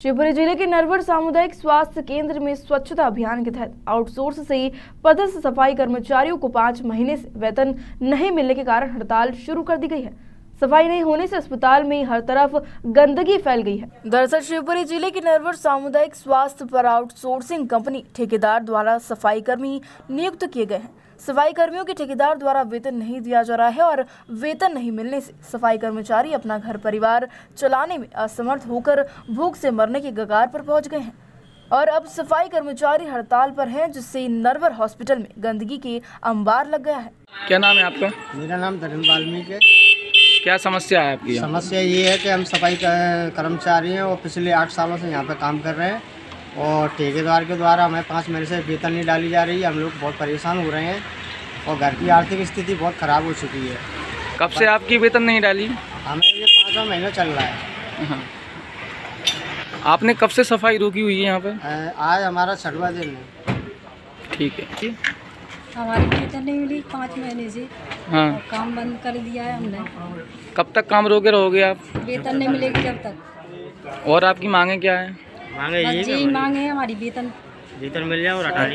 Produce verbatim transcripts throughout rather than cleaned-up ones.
शिवपुरी जिले के नरवर सामुदायिक स्वास्थ्य केंद्र में स्वच्छता अभियान के तहत आउटसोर्स से पदस्थ सफाई कर्मचारियों को पाँच महीने से वेतन नहीं मिलने के कारण हड़ताल शुरू कर दी गई है। सफाई नहीं होने से अस्पताल में हर तरफ गंदगी फैल गई है। दरअसल शिवपुरी जिले के नरवर सामुदायिक स्वास्थ्य पर आउटसोर्सिंग कंपनी ठेकेदार द्वारा सफाई कर्मी नियुक्त किए गए हैं। सफाई कर्मियों के ठेकेदार द्वारा वेतन नहीं दिया जा रहा है और वेतन नहीं मिलने से सफाई कर्मचारी अपना घर परिवार चलाने में असमर्थ होकर भूख से मरने के कगार पर पहुंच गए हैं और अब सफाई कर्मचारी हड़ताल पर हैं, जिससे नरवर हॉस्पिटल में गंदगी के अंबार लग गया है। क्या नाम है आपका? मेरा नाम धर्म वाल्मीकि है। क्या समस्या है आपकी? समस्या ये है कि हम सफाई कर्मचारी हैं और पिछले आठ सालों से यहाँ पे काम कर रहे हैं और ठेकेदार के द्वारा हमें पाँच महीने से वेतन नहीं डाली जा रही है। हम लोग बहुत परेशान हो रहे हैं और घर की आर्थिक स्थिति बहुत ख़राब हो चुकी है। कब से आपकी वेतन नहीं डाली? हमें ये पाँचवा महीना चल रहा है। हाँ। आपने कब से सफाई रोकी हुई है यहाँ पर? आज हमारा छठवां दिन है। ठीक है। हमारी वेतन नहीं मिली पाँच महीने से। हाँ। और काम बंद कर दिया है हमने। कब तक काम रोके रहोगे आप? वेतन नहीं मिलेगी जब तक। और आपकी मांगे क्या है? मांगे यही मांगे है हमारी वेतन वेतन मिल जाए और हटाने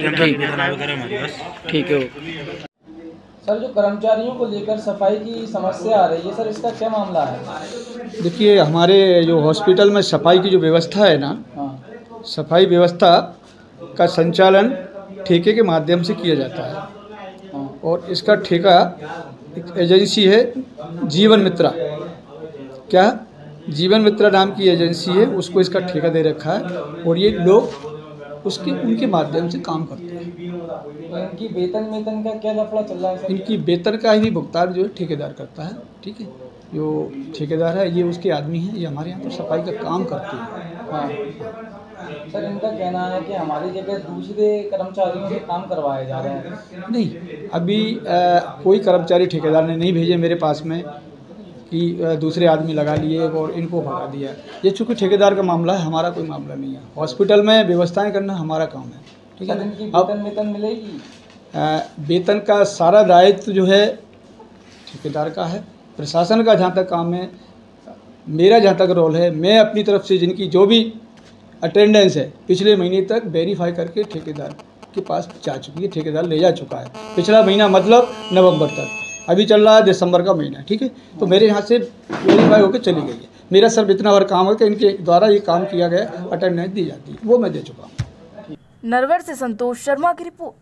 ठीक है। सर, जो कर्मचारियों को लेकर सफाई की समस्या आ रही है, सर इसका क्या मामला है? देखिए, हमारे जो हॉस्पिटल में सफाई की जो व्यवस्था है ना, हाँ। सफाई व्यवस्था का संचालन ठेके के माध्यम से किया जाता है। हाँ। और इसका ठेका एक एजेंसी है जीवन मित्रा, क्या जीवन मित्रा नाम की एजेंसी है, उसको इसका ठेका दे रखा है और ये लोग उसके उनके माध्यम से काम करते हैं। तो इनकी वेतन वेतन का क्या लफड़ा चल रहा है सर? इनकी वेतन का ही भुगतान जो है ठेकेदार करता है। ठीक है, जो ठेकेदार है ये उसके आदमी हैं, ये हमारे यहाँ पर सफाई का काम करते हैं। हाँ। सर, इनका कहना है कि हमारी जगह दूसरे कर्मचारियों से काम करवाए जा रहे हैं। नहीं, अभी आ, कोई कर्मचारी ठेकेदार ने नहीं भेजे मेरे पास में कि दूसरे आदमी लगा लिए और इनको भगा दिया। ये चूँकि ठेकेदार का मामला है, हमारा कोई मामला नहीं है। हॉस्पिटल में व्यवस्थाएं करना हमारा काम है। ठीक है। इनकी अब वेतन वेतन मिलेगी? वेतन का सारा दायित्व जो है ठेकेदार का है। प्रशासन का जहाँ तक काम है, मेरा जहाँ तक रोल है, मैं अपनी तरफ से जिनकी जो भी अटेंडेंस है पिछले महीने तक वेरीफाई करके ठेकेदार के पास जा चुकी है। ठेकेदार ले जा चुका है पिछला महीना, मतलब नवंबर तक। अभी चल रहा है दिसंबर का महीना। ठीक है, तो मेरे यहाँ से वेरीफाई होकर चली गई है। मेरा सिर्फ इतना और काम है कि इनके द्वारा ये काम किया गया, अटेंडेंस दी जाती है, वो मैं दे चुका हूँ। नरवर से संतोष शर्मा की रिपोर्ट।